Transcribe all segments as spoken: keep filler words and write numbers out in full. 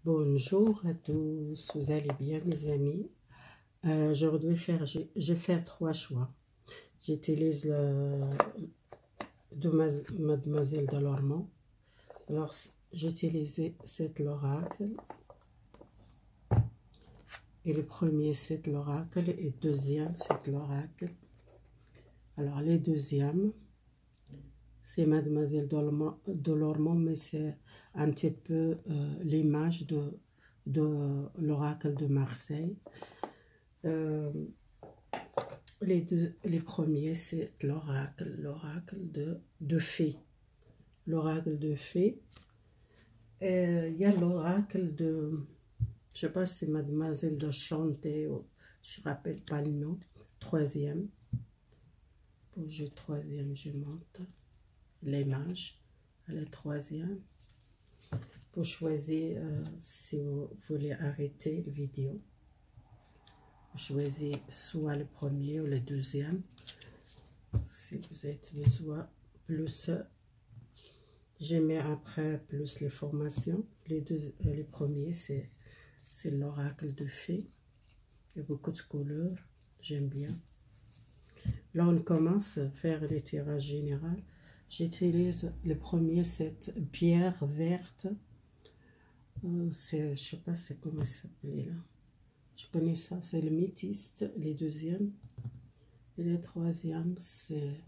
Bonjour à tous, vous allez bien mes amis? Euh, je vais faire, j'ai j'ai fait trois choix. J'utilise le de Mademoiselle de Lormont. Alors j'ai utilisé cet l'oracle. Et le premier c'est l'oracle et le deuxième c'est l'oracle. Alors les deuxièmes, c'est Mademoiselle de Lormont, mais c'est un petit peu euh, l'image de, de l'oracle de Marseille. Euh, les, deux, les premiers, c'est l'oracle, l'oracle de, de fées. L'oracle de fées. Il y a l'oracle de, je sais pas si c'est Mademoiselle de Chanté, ou, je ne rappelle pas le nom. Troisième. Pour le troisième, je monte l'image. Le troisième. Pour choisir, euh, si vous voulez arrêter la vidéo. Choisissez soit le premier ou le deuxième. Si vous êtes besoin, plus je mets après plus les formations. Les, deux, les premiers, c'est l'oracle de fées. Il y a beaucoup de couleurs, j'aime bien. Là, on commence à faire le tirage général. J'utilise le premier, cette pierre verte. Euh, je ne sais pas comment ça s'appelait là. Je connais ça, c'est le métiste, les deuxièmes. Et le troisième, c'est,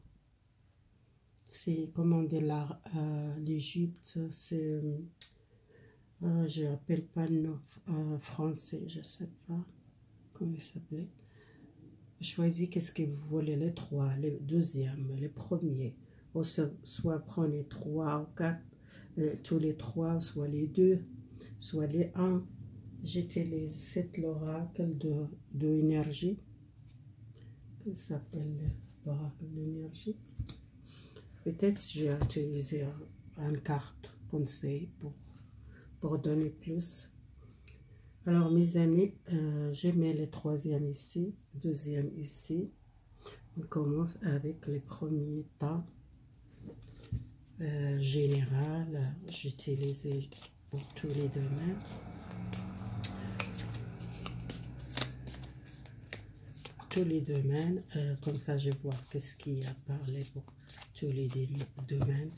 c'est comment dire, l'Égypte, c'est, euh, je n'appelle pas le nom euh, français, je ne sais pas comment il s'appelait. Choisissez qu'est-ce que vous voulez, les trois, les deuxièmes, les premiers. Ou soit prenez trois ou quatre, euh, tous les trois, soit les deux, soit les un. J'utilise cet l'oracle de, de énergie. Il s'appelle l'oracle de l'énergie. Peut-être j'ai utilisé une carte conseil pour, pour donner plus. Alors mes amis, euh, je mets le troisième ici, deuxième ici. On commence avec les premiers temps euh, général. J'utilise pour tous les domaines. Tous les domaines, euh, comme ça je vois qu'est-ce qui a parlé pour tous les domaines.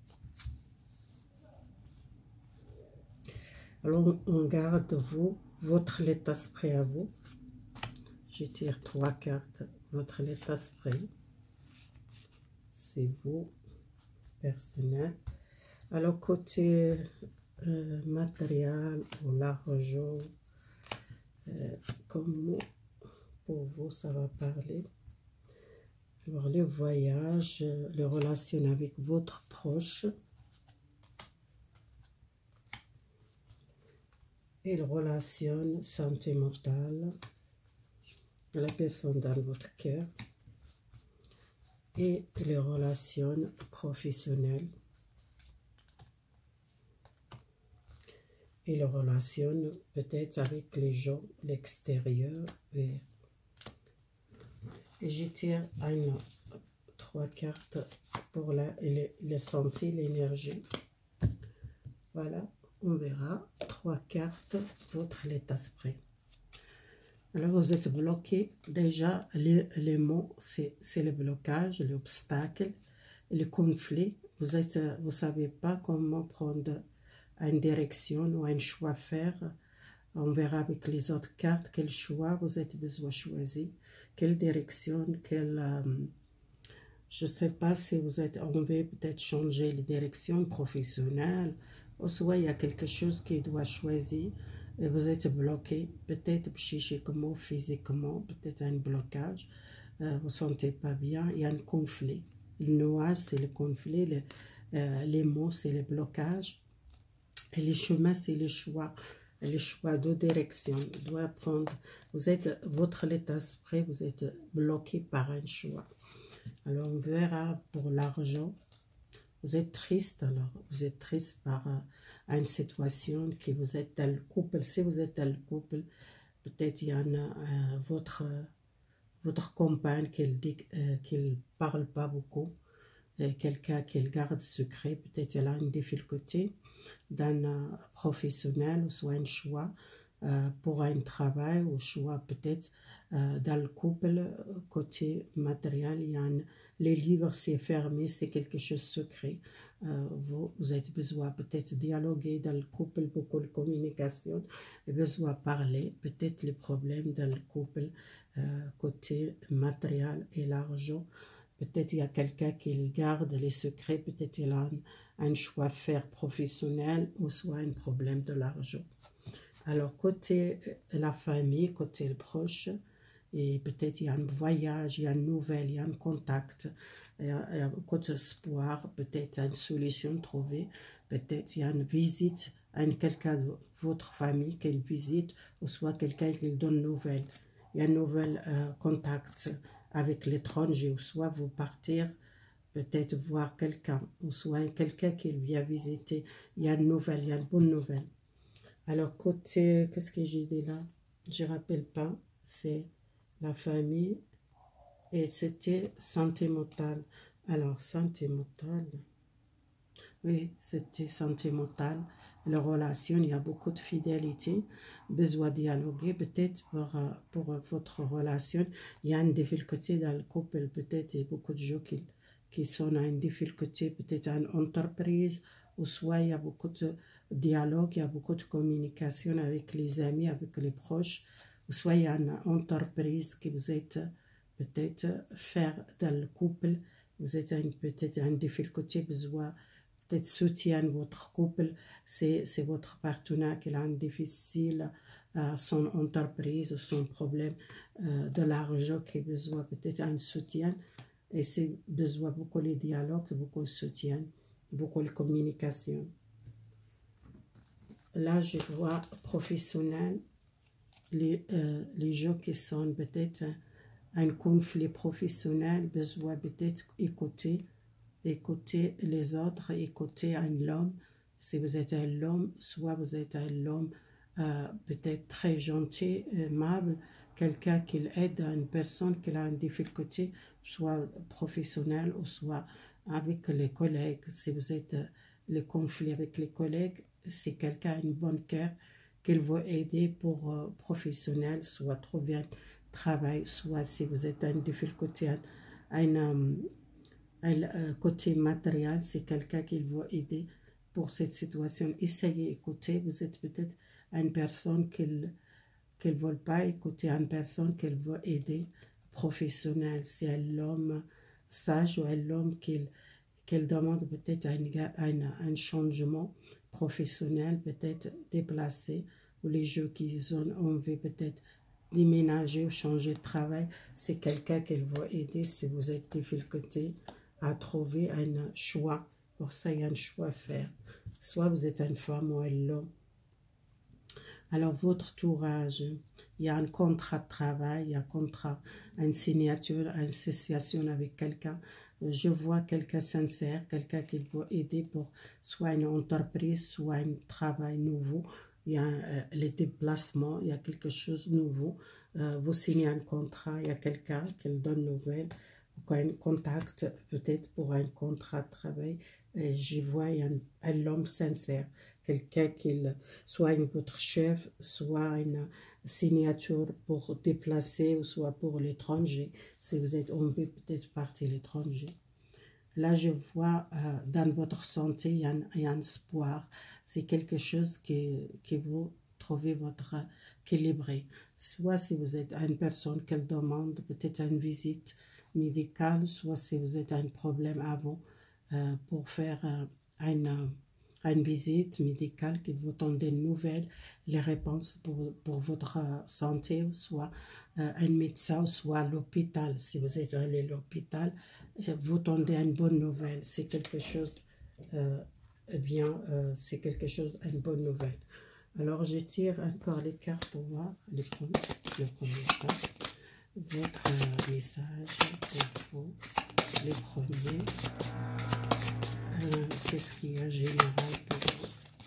Alors on garde vous, votre état-esprit à vous. Je tire trois cartes, votre état-esprit. C'est vous, personnel. Alors côté euh, matériel ou l'argent, euh, comme pour vous ça va parler. Alors les voyages, les relations avec votre proche et les relations sentimentales, la personne dans votre cœur et les relations professionnelles et les relations peut-être avec les gens, l'extérieur. Et, et je tire une, trois cartes pour la, le, le sentir, l'énergie. Voilà, on verra. Trois cartes, votre état-esprit. Alors vous êtes bloqué. Déjà, les, les mots, c'est le blocage, l'obstacle, le conflit. Vous êtes, vous savez pas comment prendre une direction ou un choix à faire. On verra avec les autres cartes quel choix vous êtes besoin de choisir, quelle direction, quelle, euh, je sais pas si vous êtes, on veut peut-être changer les directions professionnelles, ou soit il y a quelque chose qui doit choisir. Et vous êtes bloqué, peut-être psychiquement, physiquement, peut-être un blocage, euh, vous ne sentez pas bien, il y a un conflit. Le nuage, c'est le conflit, le, euh, les mots, c'est le blocage, et les chemins, c'est le choix, le choix de direction. Vous devez prendre, vous êtes, votre état-esprit, vous êtes bloqué par un choix. Alors, on verra pour l'argent. Vous êtes triste, alors, vous êtes triste par euh, une situation que vous êtes dans le couple. Si vous êtes dans le couple, peut-être il y en a euh, votre, euh, votre compagne qui ne euh, parle pas beaucoup, quelqu'un qui garde secret, peut-être elle a une difficulté. d'un euh, professionnel, ou soit un choix euh, pour un travail, ou choix peut-être euh, dans le couple, côté matériel, il y a un, les livres c'est fermé, c'est quelque chose de secret. Euh, vous, vous avez besoin peut-être dialoguer dans le couple, beaucoup de communication, et besoin de parler, peut-être les problèmes dans le couple, euh, côté matériel et l'argent. Peut-être il y a quelqu'un qui garde les secrets, peut-être il a un, un choix à faire professionnel, ou soit un problème de l'argent. Alors, côté la famille, côté le proche, et peut-être il y a un voyage, il y a une nouvelle, il y a un contact, il y a, il y a côté espoir, peut-être une solution trouvée, peut-être il y a une visite à quelqu'un de votre famille qu'elle visite, ou soit quelqu'un qui donne une nouvelle. Il y a un nouvel euh, contact avec l'étranger, ou soit vous partir peut-être voir quelqu'un, ou soit quelqu'un qui vient visiter, il y a une nouvelle, il y a une bonne nouvelle. Alors, côté, qu'est-ce que j'ai dit là? Je ne rappelle pas, c'est la famille et c'était santé mentale. Alors, santé mentale, oui, c'était santé mentale. La relation, il y a beaucoup de fidélité, besoin de dialoguer, peut-être pour, pour votre relation. Il y a une difficulté dans le couple, peut-être, il y a beaucoup de gens qui, qui sont à une difficulté, peut-être à une entreprise, ou soit il y a beaucoup de dialogue, il y a beaucoup de communication avec les amis, avec les proches, ou soit il y a une entreprise que vous êtes peut-être faire dans le couple, vous êtes peut-être à une difficulté, besoin peut-être soutien votre couple, c'est votre partenaire qui a un difficile, euh, son entreprise ou son problème euh, de l'argent qui a besoin peut-être un soutien, et c'est besoin beaucoup de dialogue, beaucoup de soutien, beaucoup de communication. Là, je vois professionnel, les, euh, les gens qui sont peut-être un conflit professionnel, besoin peut-être écouter, écouter les autres, écouter un homme. Si vous êtes un homme, soit vous êtes un homme euh, peut-être très gentil, aimable, quelqu'un qui aide une personne qui a une difficulté, soit professionnelle ou soit avec les collègues. Si vous êtes euh, le conflit avec les collègues, c'est quelqu'un une bonne cœur qu'il va aider pour euh, professionnel, soit trouver un travail, soit si vous êtes à une difficulté, un, un, un, un côté matériel, c'est quelqu'un qui va aider pour cette situation. Essayez d'écouter, vous êtes peut-être une personne qui ne veut pas écouter, une personne qu'elle va aider, professionnel, c'est un homme sage ou un homme qui qu'elle demande peut-être un, un, un changement professionnel, peut-être déplacé, ou les gens qui ont envie peut-être déménager ou changer de travail, c'est quelqu'un qu'elle va aider si vous êtes difficulté à trouver un choix. Pour ça, il y a un choix à faire. Soit vous êtes une femme ou un homme. Alors, votre tourage, il y a un contrat de travail, il y a un contrat, une signature, une association avec quelqu'un. Je vois quelqu'un sincère, quelqu'un qui va aider pour soit une entreprise, soit un travail nouveau. Il y a euh, les déplacements, il y a quelque chose de nouveau. Euh, vous signez un contrat, il y a quelqu'un qui donne nouvelle, un contact peut-être pour un contrat de travail. Et je vois il y a un, un homme sincère, quelqu'un qui soit une, votre chef, soit une signature pour déplacer, ou soit pour l'étranger, si vous êtes envie peut-être partir à l'étranger. Là, je vois euh, dans votre santé, il y a un, il y a un espoir. C'est quelque chose qui, qui vous trouvez votre équilibré. Soit si vous êtes une personne qui demande peut-être une visite médicale, soit si vous êtes un problème avant euh, pour faire euh, une, une visite médicale qui vous donne des nouvelles, les réponses pour, pour votre santé, soit euh, un médecin, soit l'hôpital. Si vous êtes allé à l'hôpital, euh, vous donnez une bonne nouvelle. C'est quelque chose, euh, eh bien, euh, c'est quelque chose, une bonne nouvelle. Alors, je tire encore les cartes pour voir les points. Le premier pas. Votre euh, message pour vous, les premiers. Euh, Qu'est-ce qu'il y a général pour vous?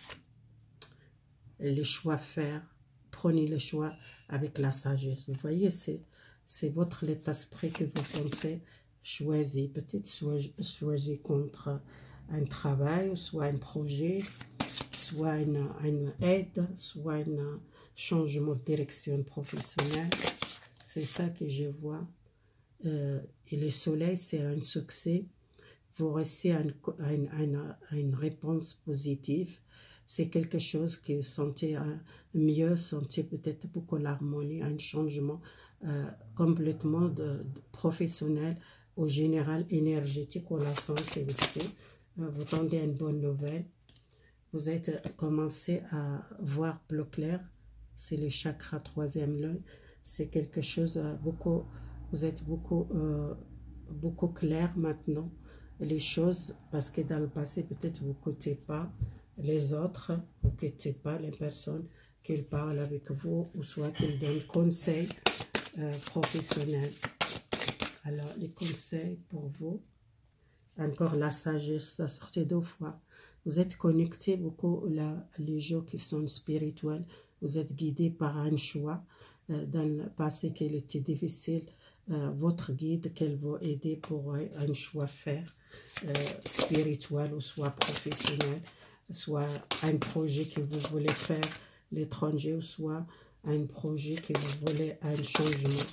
Les choix à faire. Prenez le choix avec la sagesse. Vous voyez, c'est votre état d'esprit que vous pensez choisir. Peut-être choisir contre un travail, soit un projet, soit une, une aide, soit un changement de direction professionnelle. C'est ça que je vois. Euh, et le soleil, c'est un succès. Vous restez à une, à une, à une, à une réponse positive. C'est quelque chose que sentez mieux, sentez peut-être beaucoup l'harmonie, un changement euh, complètement de, de professionnel, au général énergétique, au sens aussi. Euh, vous tendez à une bonne nouvelle. Vous êtes commencé à voir plus clair. C'est le chakra troisième l'œil. C'est quelque chose euh, beaucoup. Vous êtes beaucoup, euh, beaucoup clair maintenant. Les choses, parce que dans le passé, peut-être vous n'écoutez pas les autres, vous n'écoutez pas les personnes qui parlent avec vous, ou soit qu'ils donnent conseils euh, professionnels. Alors, les conseils pour vous, encore la sagesse, ça sortait deux fois. Vous êtes connecté beaucoup, là, les gens qui sont spirituels, vous êtes guidé par un choix euh, dans le passé qui était difficile. Euh, votre guide qu'elle va aider pour euh, un choix faire euh, spirituel ou soit professionnel, soit un projet que vous voulez faire l'étranger, ou soit un projet que vous voulez un changement.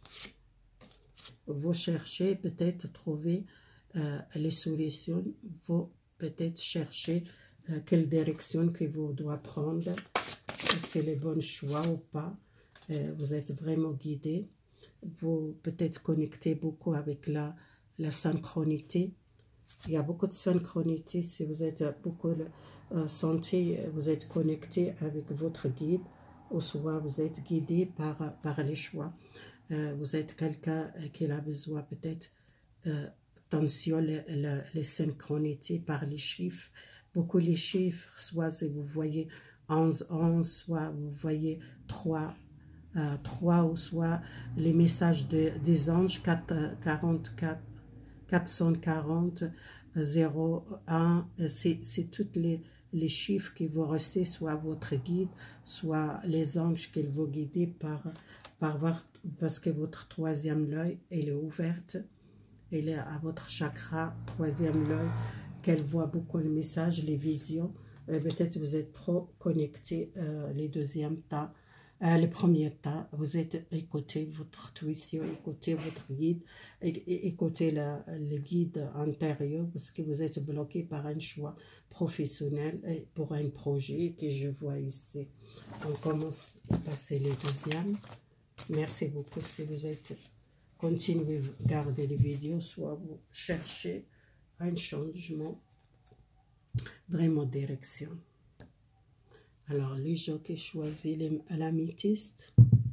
Vous cherchez peut-être trouver euh, les solutions, vous peut-être chercher euh, quelle direction que vous devez prendre, c'est le bon choix ou pas. Euh, vous êtes vraiment guidé. Vous peut-être connectez beaucoup avec la, la synchronité. Il y a beaucoup de synchronité. Si vous êtes beaucoup euh, senti, vous êtes connecté avec votre guide, ou soit vous êtes guidé par, par les choix. Euh, vous êtes quelqu'un qui a besoin peut-être euh, attention les, les, les synchronités par les chiffres. Beaucoup les chiffres, soit si vous voyez onze, onze, soit vous voyez trois, Euh, trois, ou soit les messages de, des anges quatre, quarante-quatre, quatre cent quarante, zéro, un, c'est tous les, les chiffres qui vont rester, soit votre guide, soit les anges qui vont guider par, par votre, parce que votre troisième œil, elle est ouverte, elle est à votre chakra, troisième œil, qu'elle voit beaucoup le message, les visions. Euh, peut-être vous êtes trop connecté euh, les deuxièmes temps. Euh, le premier temps, vous êtes écoutez votre intuition, écoutez votre guide, écoutez la, le guide intérieur, parce que vous êtes bloqué par un choix professionnel et pour un projet que je vois ici. On commence à passer les deuxièmes. Merci beaucoup si vous êtes continuez à regarder les vidéos, soit vous cherchez un changement, vraiment direction. Alors, les gens qui choisissent l'améthyste,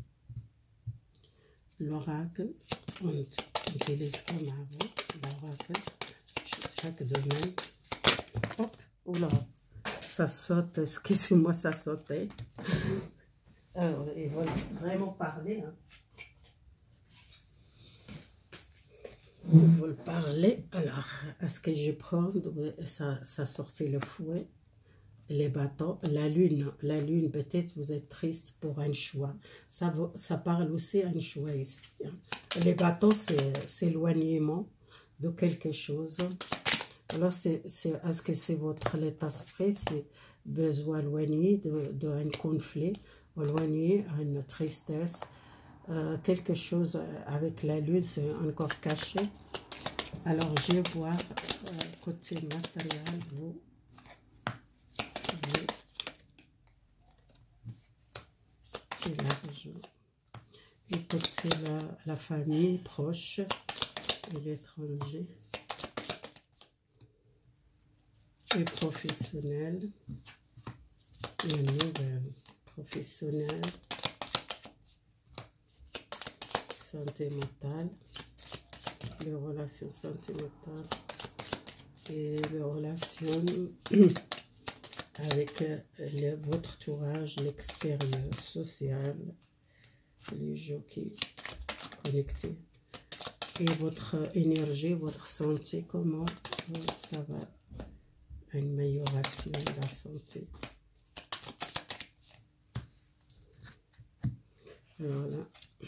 l'oracle, on utilise comme avant, l'oracle, chaque domaine. Hop, oula, ça saute, excusez-moi, ça sautait. Alors, ils veulent vraiment parler. Hein. Ils veulent parler. Alors, est-ce que je prends, ça, ça sortait le fouet. Les bateaux, la lune, la lune, peut-être vous êtes triste pour un choix. Ça, ça parle aussi d'un choix ici. Les bateaux, c'est l'éloignement de quelque chose. Alors, est-ce que c'est votre état d'esprit, c'est besoin éloigné d'un conflit, éloigné à une tristesse, euh, quelque chose avec la lune, c'est encore caché. Alors, je vois euh, côté matériel, vous. Et l'argent. Écoutez la, la famille proche et l'étranger. Et professionnel. La nouvelle professionnelle. Santé mentale. Les relations sentimentales. Et les relations avec le, votre entourage, l'extérieur, social, les gens qui sont connectés. Et votre énergie, votre santé, comment ça va, une amélioration de la santé. Voilà.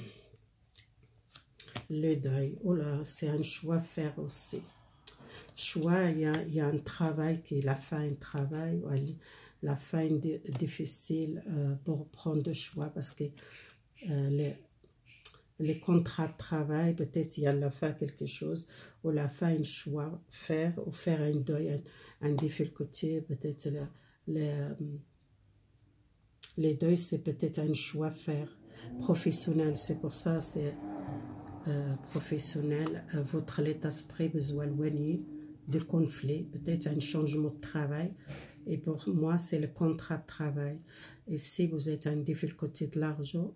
Le deuil, oh là, c'est un choix à faire aussi. Choix, il y, a, il y a un travail, qu'il a fait un travail, la fin difficile euh, pour prendre de choix parce que euh, les, les contrats de travail, peut-être il y a la fin quelque chose, ou la fin un choix, faire, ou faire un deuil, un, un difficulté, peut-être le, les, les deuils, c'est peut-être un choix faire professionnel, c'est pour ça, c'est euh, professionnel, euh, votre état d'esprit besoin éloigné de conflit, peut-être un changement de travail, et pour moi, c'est le contrat de travail. Et si vous êtes en difficulté de l'argent,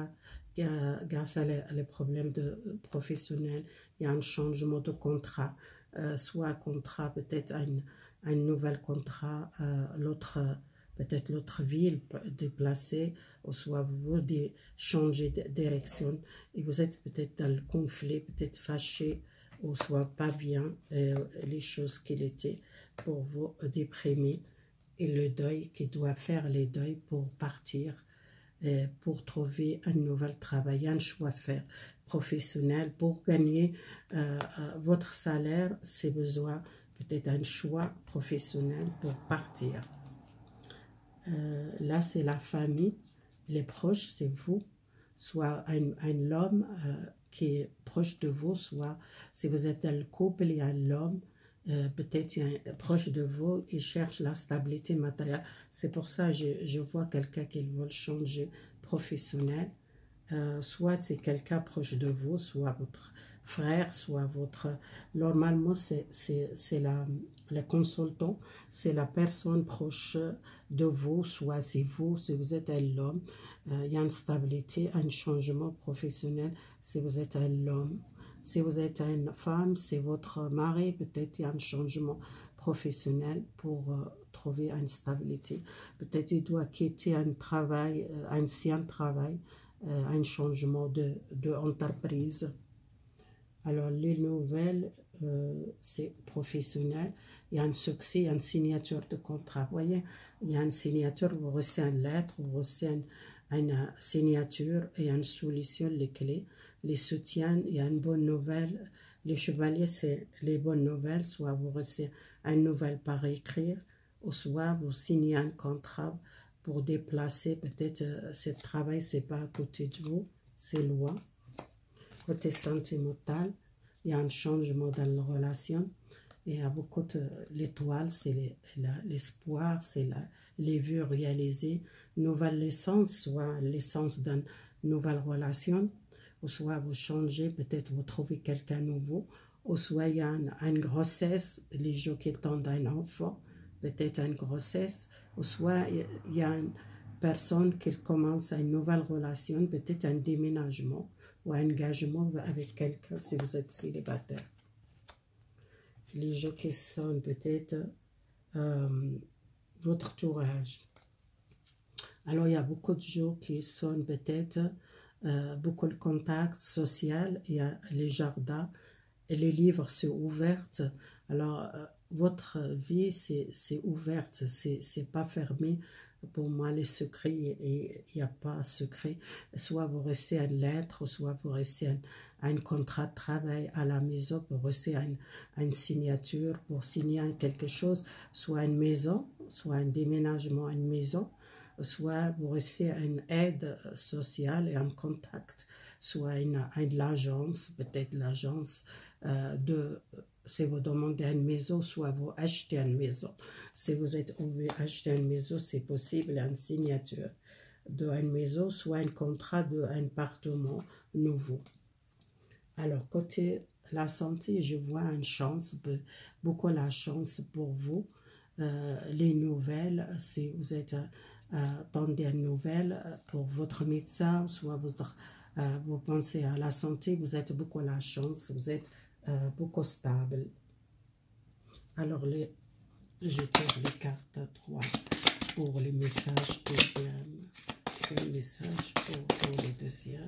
grâce à les, les problèmes de, professionnels, il y a un changement de contrat, euh, soit un contrat, peut-être un, un nouvel contrat, euh, l'autre, peut-être l'autre ville déplacée, ou soit vous devez changer de direction, et vous êtes peut-être dans le conflit, peut-être fâché, ou soit pas bien, euh, les choses qu'il était pour vous déprimer, et le deuil qui doit faire les deuils pour partir, euh, pour trouver un nouvel travail, un choix faire professionnel, pour gagner euh, votre salaire, c'est besoin peut-être un choix professionnel pour partir. Euh, là, c'est la famille, les proches, c'est vous, soit un, un homme euh, qui est proche de vous, soit si vous êtes un couple, il y a l'homme, euh, peut-être proche de vous, il cherche la stabilité matérielle. C'est pour ça que je, je vois quelqu'un qui veut changer professionnel. Euh, soit c'est quelqu'un proche de vous, soit votre frère, soit votre... Normalement, c'est la, le consultant, c'est la personne proche de vous, soit c'est vous, si vous êtes un homme, euh, il y a une stabilité, un changement professionnel, si vous êtes un homme. Si vous êtes une femme, c'est votre mari, peut-être il y a un changement professionnel pour euh, trouver une stabilité. Peut-être il doit quitter un travail, euh, un ancien travail, euh, un changement de, de entreprise. Alors les nouvelles, euh, c'est professionnel. Il y a un succès, il y a une signature de contrat. Vous voyez, il y a une signature, vous recevez une lettre, vous recevez une, une signature, et une solution, les clés. Les soutiens, il y a une bonne nouvelle. Les chevaliers, c'est les bonnes nouvelles. Soit vous recevez une nouvelle par écrire, ou soit vous signez un contrat pour déplacer. Peut-être euh, ce travail, c'est pas à côté de vous, c'est loin. Côté sentimental, il y a un changement dans la relation. Et à beaucoup de l'étoile, c'est l'espoir, c'est les vues réalisées, nouvelle naissance, soit l'essence d'une nouvelle relation, ou soit vous changez, peut-être vous trouvez quelqu'un nouveau, ou soit il y a une, une grossesse, les gens qui attendent un enfant, peut-être une grossesse, ou soit il y a une personne qui commence une nouvelle relation, peut-être un déménagement ou un engagement avec quelqu'un si vous êtes célibataire. Les gens qui sont peut-être euh, votre entourage. Alors, il y a beaucoup de gens qui sont peut-être euh, beaucoup de contacts sociaux. Il y a les jardins et les livres sont ouverts. Alors, euh, votre vie, c'est ouverte, c'est pas fermé. Pour moi, les secrets, il n'y a pas de secret. Soit vous restez une lettre, soit vous restez un, un contrat de travail à la maison, pour rester une, une signature, pour signer quelque chose, soit une maison, soit un déménagement à une maison, soit vous restez une aide sociale et un contact, soit une, une l'agence, peut-être l'agence euh, de... Si vous demandez une maison, soit vous achetez une maison. Si vous êtes obligé d'acheter une maison, c'est possible, une signature d'une maison, soit un contrat d'un appartement nouveau. Alors, côté la santé, je vois une chance, beaucoup la chance pour vous. Euh, les nouvelles, si vous êtes euh, attendez une nouvelle pour votre médecin, soit vous, euh, vous pensez à la santé, vous êtes beaucoup la chance, vous êtes euh, beaucoup stable. Alors, les, je tire les cartes à trois pour les messages deuxième, les messages pour, pour les deuxièmes.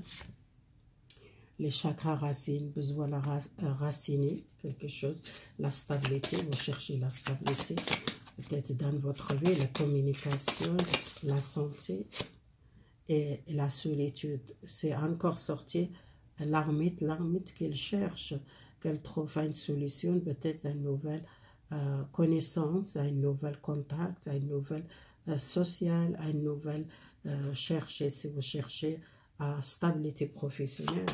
Les chakras racines, besoin de raciner quelque chose, la stabilité, vous cherchez la stabilité, peut-être dans votre vie, la communication, la santé et la solitude. C'est encore sorti l'ermite, l'ermite qu'il cherche, qu'elle trouve une solution, peut-être une nouvelle euh, connaissance, un nouvel contact, une nouvelle euh, sociale, à une nouvelle euh, chercher, si vous cherchez à stabilité professionnelle.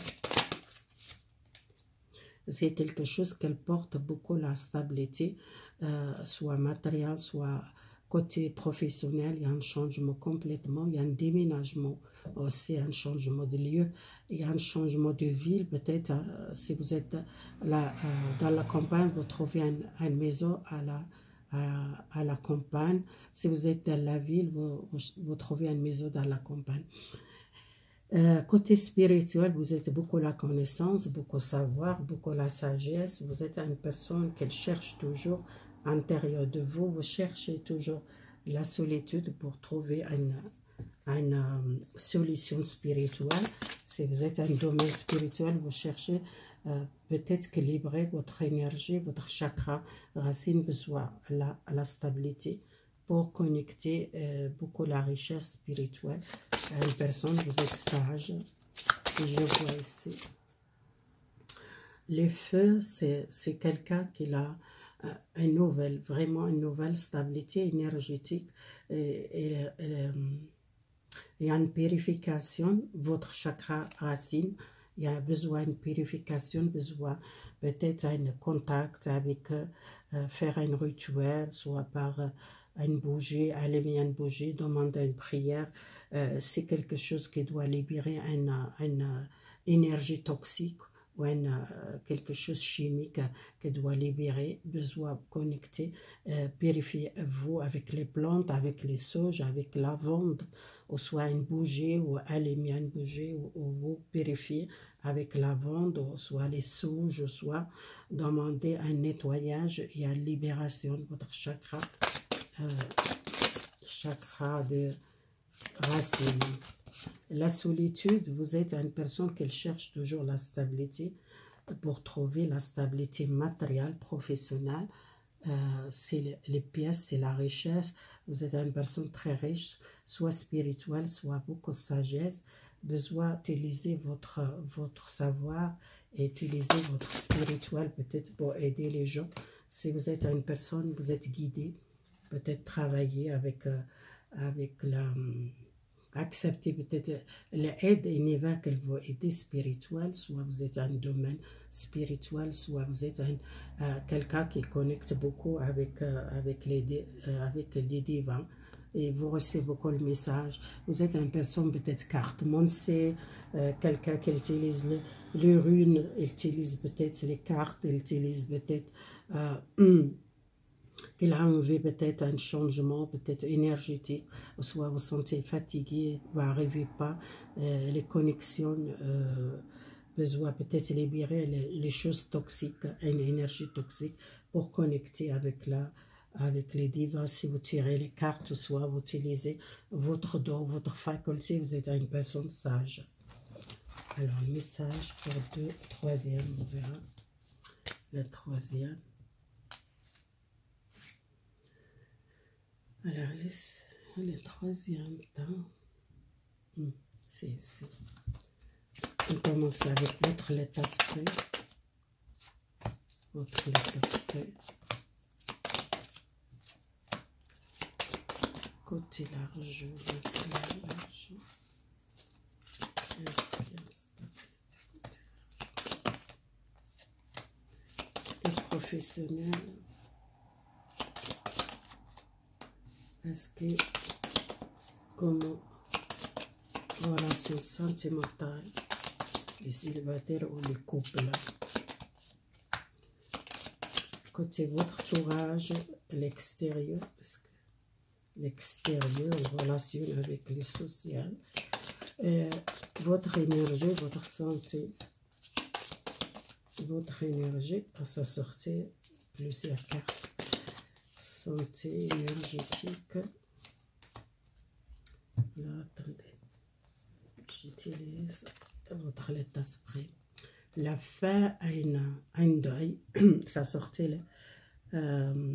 C'est quelque chose qu'elle porte beaucoup, la stabilité, euh, soit matérielle, soit côté professionnel. Il y a un changement complètement, il y a un déménagement aussi, un changement de lieu, il y a un changement de ville. Peut-être euh, si vous êtes là, euh, dans la campagne, vous trouvez un, une maison à la, à, à la campagne. Si vous êtes dans la ville, vous, vous, vous trouvez une maison dans la campagne. Euh, côté spirituel, vous êtes beaucoup la connaissance, beaucoup savoir, beaucoup la sagesse. Vous êtes une personne qui cherche toujours à l'intérieur de vous. Vous cherchez toujours la solitude pour trouver une, une um, solution spirituelle. Si vous êtes un domaine spirituel, vous cherchez euh, peut-être équilibrer votre énergie, votre chakra racine, besoin la, la stabilité pour connecter euh, beaucoup la richesse spirituelle à une personne. Vous êtes sage, je vois ici. Le feu, c'est quelqu'un qui a euh, une nouvelle, vraiment une nouvelle stabilité énergétique. Et, et, et, il y a une purification, votre chakra racine, il y a besoin d'une purification, besoin peut-être un contact avec, euh, faire un rituel, soit par euh, une bougie, allumer une bougie, demander une prière. Euh, c'est quelque chose qui doit libérer une, une énergie toxique ou une, euh, quelque chose chimique qui doit libérer, besoin connecter, euh, purifier vous avec les plantes, avec les sauges, avec la lavande, ou soit une bougie, ou allumer une bougie, ou, ou vous purifier avec la lavande, ou soit les sauges, soit demander un nettoyage et une libération de votre chakra, euh, chakra de racine. La solitude, vous êtes une personne qui cherche toujours la stabilité pour trouver la stabilité matérielle, professionnelle. Euh, c'est les pièces, c'est la richesse. Vous êtes une personne très riche, soit spirituelle, soit beaucoup de sagesse. Besoin d'utiliser votre, votre savoir et utiliser votre spirituel peut-être pour aider les gens. Si vous êtes une personne, vous êtes guidé, peut-être travailler avec, euh, avec la... accepter peut-être l'aide univers qu'elle va aider spirituelle, soit vous êtes un domaine spirituel, soit vous êtes un, euh, quelqu'un qui connecte beaucoup avec, euh, avec, les, euh, avec les divins et vous recevez beaucoup le message. Vous êtes une personne peut-être carte mondée, euh, quelqu'un qui utilise les, les runes, il utilise peut-être les cartes, il utilise peut-être euh, qu'il a envie peut-être un changement, peut-être énergétique, soit vous sentez fatigué, vous n'arrivez pas, euh, les connexions, euh, besoin peut-être libérer les, les choses toxiques, une énergie toxique pour connecter avec la, avec les divins. Si vous tirez les cartes, soit vous utilisez votre don, votre faculté, vous êtes une personne sage. Alors, le message pour deux, troisième, on verra. Le troisième. Alors, le, le troisième temps, hmm, c'est ici. On commence avec votre lettre esprit. Votre lettre esprit. Côté l'argent, l'argent. Les professionnels. Est-ce que, comment, relation sentimentale, les célibataires ou les couples, côté votre entourage, l'extérieur, l'extérieur, relation avec les sociales, euh, votre énergie, votre santé, votre énergie, à sa sortie, plusieurs cartes. Santé énergétique. Là, attendez. J'utilise votre lettre d'esprit. La fin a une, un deuil. Ça sortait là. Euh,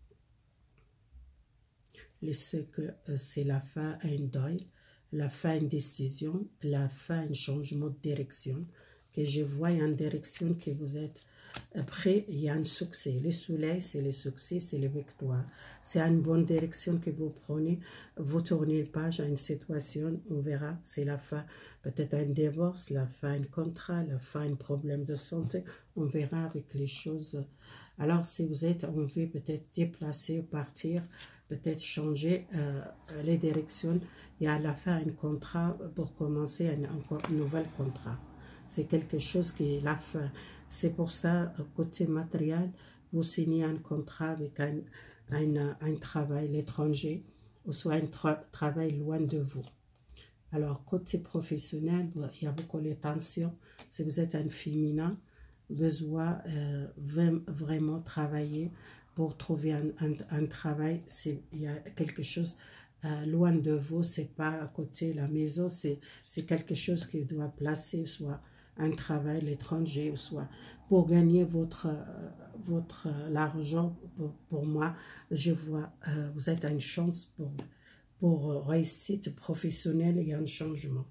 c'est que c'est la fin à un deuil. La fin à une décision. La fin à un changement de direction. que je vois une direction que vous êtes prêt, il y a un succès. Le soleil, c'est le succès, c'est la victoire. C'est une bonne direction que vous prenez. Vous tournez page à une situation, on verra, c'est la fin. Peut-être un divorce, la fin un contrat, la fin un problème de santé. On verra avec les choses. Alors, si vous êtes envie peut-être déplacer, partir, peut-être changer euh, les directions, il y a à la fin un contrat pour commencer un, encore un nouvel contrat. C'est quelque chose qui est la fin. C'est pour ça, côté matériel, vous signez un contrat avec un, un, un travail à l'étranger, ou soit un tra travail loin de vous. Alors, côté professionnel, il y a beaucoup de tensions. Si vous êtes un féminin, besoin euh, vraiment travailler pour trouver un, un, un travail. Il y a quelque chose euh, loin de vous, c'est pas à côté de la maison, c'est quelque chose qui doit placer, soit un travail à l'étranger, soit pour gagner votre, euh, votre euh, l'argent. Pour, pour moi, je vois, euh, vous êtes une chance pour, pour réussite professionnelle et un changement.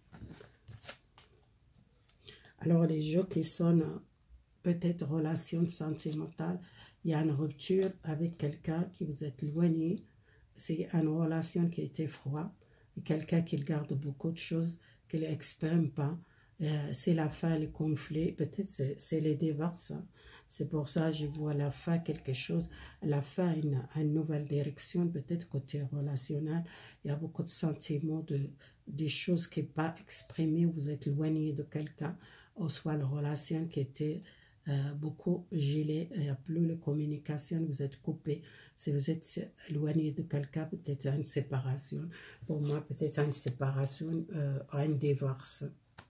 Alors, les jeux qui sont peut-être relation sentimentale, il y a une rupture avec quelqu'un qui vous est éloigné, c'est une relation qui était froide, quelqu'un qui garde beaucoup de choses, qui n'exprime pas, euh, c'est la fin, le conflit, peut-être c'est les divorces, hein. C'est pour ça que je vois la fin quelque chose, la fin une, une nouvelle direction, peut-être côté relationnel, il y a beaucoup de sentiments, de, des choses qui n'est pas exprimées, vous êtes éloigné de quelqu'un, ou soit la relation qui était Euh, beaucoup gelé, il n'y a plus de communication, vous êtes coupé. Si vous êtes éloigné de quelqu'un, peut-être une séparation. Pour moi, peut-être une séparation, euh, un divorce.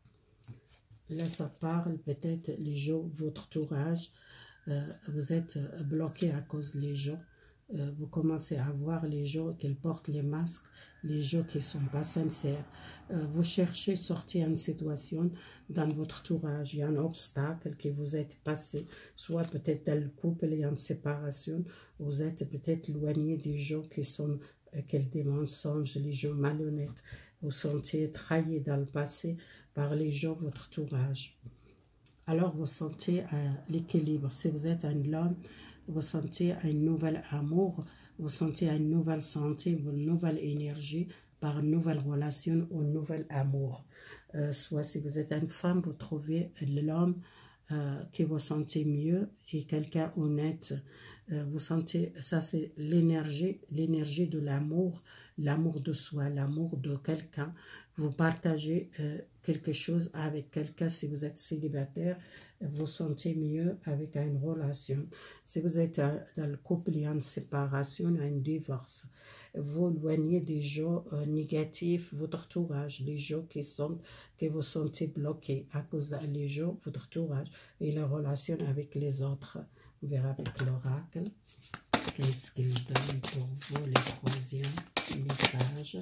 Là, ça parle peut-être les gens, votre entourage. Euh, vous êtes bloqué à cause des gens. Euh, vous commencez à voir les gens qui portent les masques, les gens qui ne sont pas sincères. Euh, vous cherchez à sortir d'une situation dans votre entourage. Il y a un obstacle que vous êtes passé, soit peut-être dans le couple, il y a une séparation, vous êtes peut-être éloigné des gens qui sont euh, qui des mensonges, les gens malhonnêtes. Vous sentez trahi dans le passé par les gens de votre entourage. Alors vous sentez euh, l'équilibre. Si vous êtes un homme, vous sentez un nouvel amour, vous sentez une nouvelle santé, une nouvelle énergie par une nouvelle relation ou un nouvel amour. Euh, soit si vous êtes une femme, vous trouvez l'homme euh, qui vous sentez mieux et quelqu'un honnête. Euh, vous sentez, ça c'est l'énergie, l'énergie de l'amour, l'amour de soi, l'amour de quelqu'un. Vous partagez euh, quelque chose avec quelqu'un. Si vous êtes célibataire, vous sentez mieux avec une relation. Si vous êtes euh, dans le couple, il y a une séparation, un divorce. Vous éloignez des gens euh, négatifs, votre entourage, les gens qui sont, que vous sentez bloqués à cause des gens, votre entourage et la relation avec les autres. On verra avec l'oracle. Qu'est-ce qu'il donne pour vous, les troisièmes messages?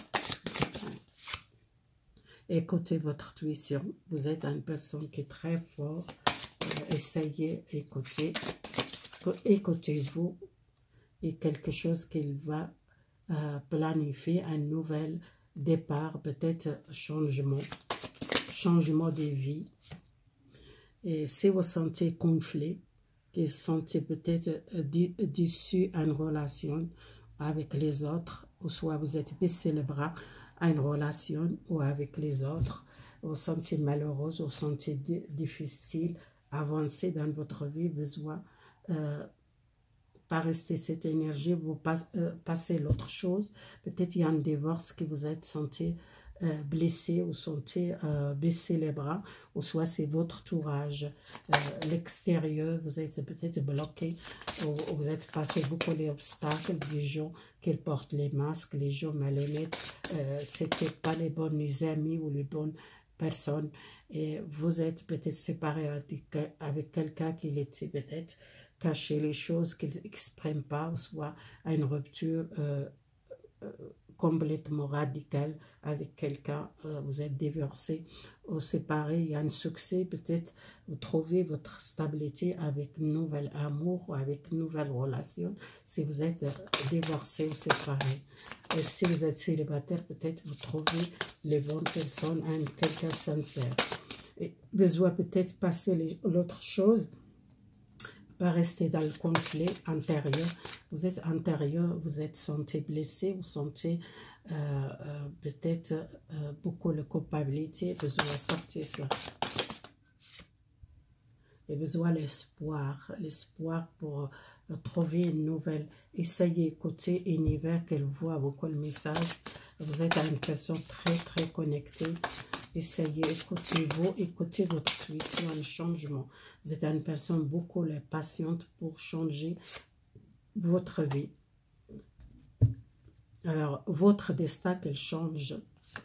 Écoutez votre intuition. Vous êtes une personne qui est très forte. Euh, essayez d'écouter. Écoutez-vous. Et quelque chose qu'il va euh, planifier, un nouvel départ, peut-être changement. Changement de vie. Et si vous sentez conflit, que vous sentez peut-être déçu à une relation avec les autres, ou soit vous êtes baissé les bras à une relation ou avec les autres, vous vous sentez malheureuse, vous vous sentez difficile, avancer dans votre vie, besoin, euh, pas rester cette énergie, vous passe, euh, passez l'autre chose, peut-être il y a un divorce que vous êtes senti Euh, blessé ou sentez euh, baisser les bras, ou soit c'est votre entourage, euh, l'extérieur, vous êtes peut-être bloqué, ou, ou vous êtes passé beaucoup d'obstacles, des gens qui portent les masques, les gens malhonnêtes, euh, c'était pas les bonnes amis ou les bonnes personnes, et vous êtes peut-être séparé avec, avec quelqu'un qui était peut-être caché les choses, qu'il n'exprime pas, ou soit à une rupture euh, euh, complètement radical avec quelqu'un, euh, vous êtes divorcé ou séparé, il y a un succès, peut-être vous trouvez votre stabilité avec un nouvel amour ou avec une nouvelle relation, si vous êtes divorcé ou séparé. Et si vous êtes célibataire, peut-être vous trouvez les bonnes personnes, quelqu'un sincère. et besoin peut-être passer l'autre chose, pas rester dans le conflit intérieur. Vous êtes intérieur, vous êtes senti blessé, vous sentez euh, euh, peut-être euh, beaucoup de culpabilité, besoin de sortir ça. Et besoin l'espoir, l'espoir pour euh, trouver une nouvelle. Essayez d'écouter l'univers qu'elle voit beaucoup le message. Vous êtes une personne très très connectée. Essayez, écoutez-vous, écoutez votre intuition, un changement. Vous êtes une personne beaucoup la patiente pour changer votre vie. Alors, votre destin, qu'elle change.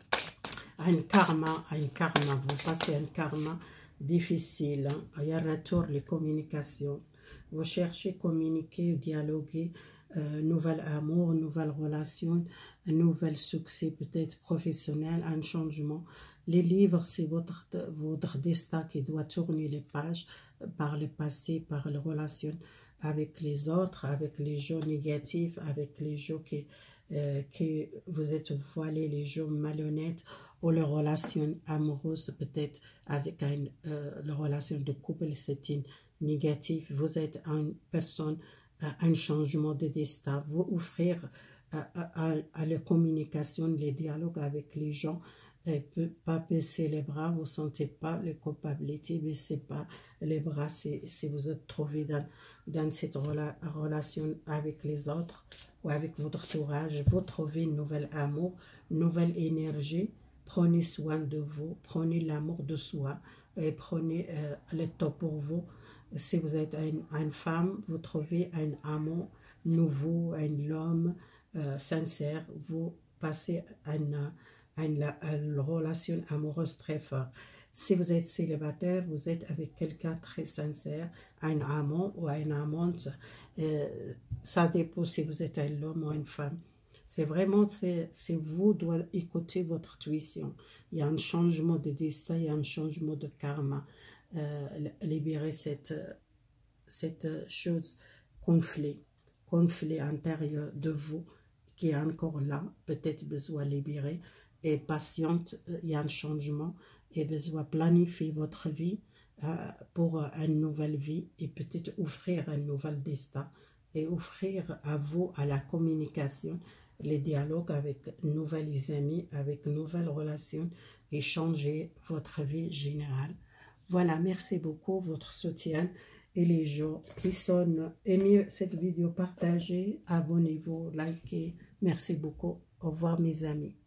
Un karma, un karma, vous passez un karma difficile. Hein? Il y a un retour, les communications. Vous cherchez, communiquer, dialoguer, euh, nouvel amour, nouvelle relation, un nouvel succès peut-être professionnel, un changement. Les livres, c'est votre, votre destin qui doit tourner les pages par le passé, par les relations avec les autres, avec les gens négatifs, avec les gens qui, euh, qui vous êtes voilés, les gens malhonnêtes, ou les relations amoureuses, peut-être avec une euh, la relation de couple, c'est une négative. Vous êtes une personne, euh, un changement de destin. Vous offrir à, à, à la communication, les dialogues avec les gens. Et peut pas baisser les bras, vous ne sentez pas les culpabilités, baissez pas les bras si, si vous êtes trouvé dans, dans cette rela, relation avec les autres ou avec votre entourage. Vous trouvez une nouvelle amour, une nouvelle énergie. Prenez soin de vous, prenez l'amour de soi et prenez euh, le temps pour vous. Si vous êtes une, une femme, vous trouvez un amour nouveau, un homme euh, sincère, vous passez un Une, une relation amoureuse très forte. Si vous êtes célibataire, vous êtes avec quelqu'un très sincère, un amant ou une amante. Euh, ça dépend si vous êtes un homme ou une femme. C'est vraiment, c'est vous doit écouter votre intuition. Il y a un changement de destin, il y a un changement de karma. Euh, libérer cette, cette chose, conflit, conflit intérieur de vous qui est encore là, peut-être besoin de libérer. Et patiente, il y a un changement et besoin de planifier votre vie euh, pour une nouvelle vie et peut-être offrir un nouvel destin et offrir à vous, à la communication, les dialogues avec nouvelles amis, avec nouvelles relations et changer votre vie générale. Voilà, merci beaucoup votre soutien et les gens qui sont aimés cette vidéo, partagez, abonnez-vous, likez. Merci beaucoup. Au revoir mes amis.